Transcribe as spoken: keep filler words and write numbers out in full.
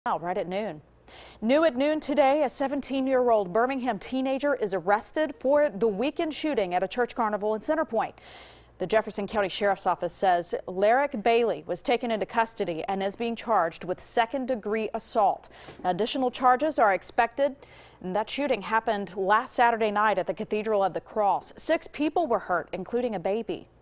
Now, right at noon. New at noon today, a seventeen-year-old Birmingham teenager is arrested for the weekend shooting at a church carnival in Center Point. The Jefferson County Sheriff's Office says Lyric Bailey was taken into custody and is being charged with second-degree assault. Additional charges are expected. And that shooting happened last Saturday night at the Cathedral of the Cross. Six people were hurt, including a baby.